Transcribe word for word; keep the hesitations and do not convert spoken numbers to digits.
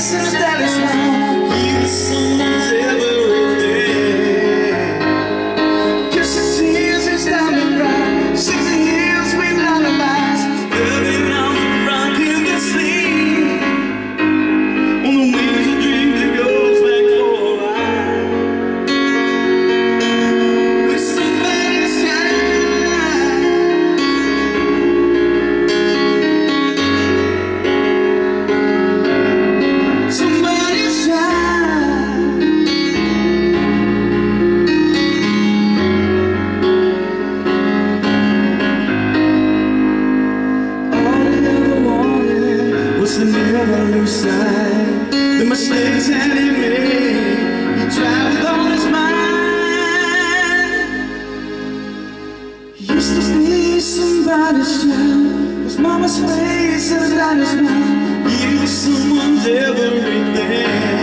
since that is now. He was someone's everything. Kiss his tears, it's time to cry. Sing the hills with lullabies. Every now and rock in the sleep. On the wings of dreams it goes back for a ride. With somebody's shine. Somebody's shine. All he ever wanted was to never lose sight. The mistakes that he made, he tried with all his mind. He used to be somebody's child. His mama's face is not his mouth. He was someone's everything.